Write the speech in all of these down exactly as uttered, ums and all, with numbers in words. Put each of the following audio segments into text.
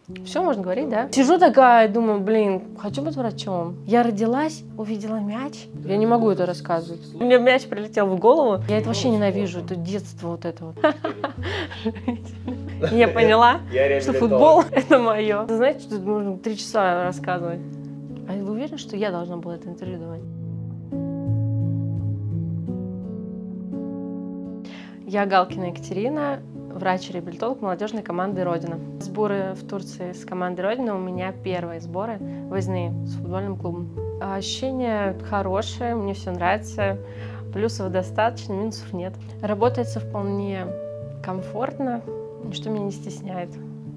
Все можно говорить, да? Сижу такая, думаю, блин, хочу быть врачом. Я родилась, увидела мяч. Я не могу это рассказывать. Мне мяч прилетел в голову. Я это вообще ненавижу, это детство вот это вот. Я поняла, что футбол — это мое. Знаете, что тут можно три часа рассказывать. А вы уверены, что я должна была это интервью давать? Я Галкина Екатерина, врач-реабилитолог молодежной команды «Родина». Сборы в Турции с командой «Родина» у меня первые сборы выездные с футбольным клубом. Ощущения хорошие, мне все нравится, плюсов достаточно, минусов нет. Работается вполне комфортно, ничто меня не стесняет.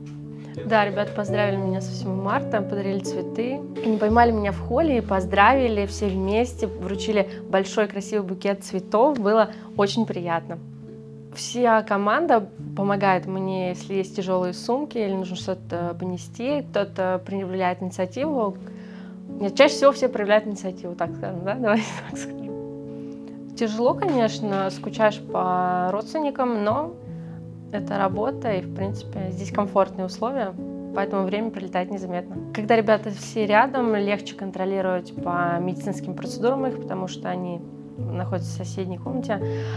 Да, ребята поздравили меня со восьмым марта, подарили цветы. Они поймали меня в холле и поздравили все вместе, вручили большой красивый букет цветов, было очень приятно. Вся команда помогает мне, если есть тяжелые сумки или нужно что-то понести, кто-то проявляет инициативу. Нет, чаще всего все проявляют инициативу, так скажем, да? Давайте так скажем. Тяжело, конечно, скучаешь по родственникам, но это работа, и, в принципе, здесь комфортные условия, поэтому время пролетает незаметно. Когда ребята все рядом, легче контролировать по медицинским процедурам их, потому что они находятся в соседней комнате.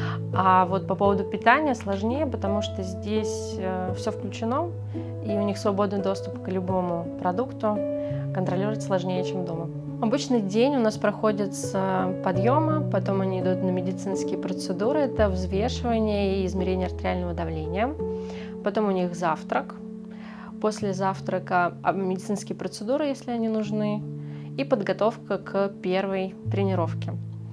А вот по поводу питания сложнее, потому что здесь э, все включено, и у них свободный доступ к любому продукту. Контролировать сложнее, чем дома. Обычный день у нас проходит с подъема, потом они идут на медицинские процедуры, это взвешивание и измерение артериального давления. Потом у них завтрак. После завтрака медицинские процедуры, если они нужны, и подготовка к первой тренировке.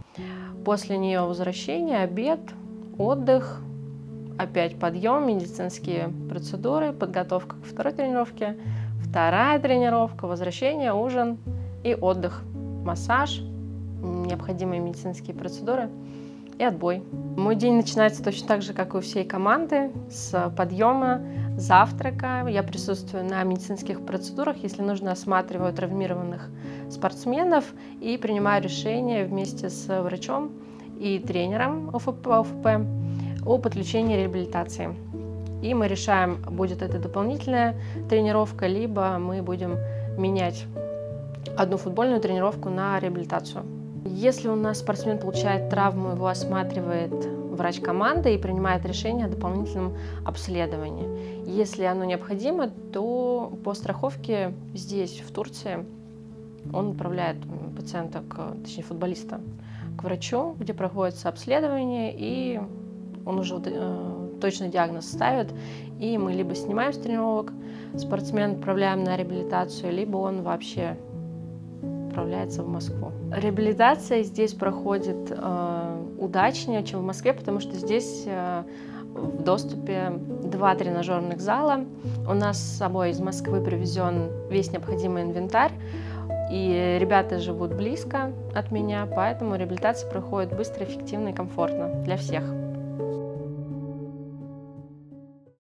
После нее возвращение, обед, отдых, опять подъем, медицинские процедуры, подготовка ко второй тренировке, вторая тренировка, возвращение, ужин и отдых, массаж, необходимые медицинские процедуры и отбой. Мой день начинается точно так же, как и у всей команды, с подъема, завтрака. Я присутствую на медицинских процедурах, если нужно, осматриваю травмированных спортсменов и принимаю решение вместе с врачом и тренером ОФП, ОФП о подключении реабилитации. И мы решаем, будет это дополнительная тренировка, либо мы будем менять одну футбольную тренировку на реабилитацию. Если у нас спортсмен получает травму, его осматривает врач команды и принимает решение о дополнительном обследовании. Если оно необходимо, то по страховке здесь, в Турции, он отправляет пациента, к, точнее футболиста, к врачу, где проходится обследование, и он уже э, точный диагноз ставит, и мы либо снимаем с тренировок, спортсмен отправляем на реабилитацию, либо он вообще отправляется в Москву. Реабилитация здесь проходит э, удачнее, чем в Москве, потому что здесь э, в доступе два тренажерных зала. У нас с собой из Москвы привезен весь необходимый инвентарь, и ребята живут близко от меня, поэтому реабилитация проходит быстро, эффективно и комфортно для всех.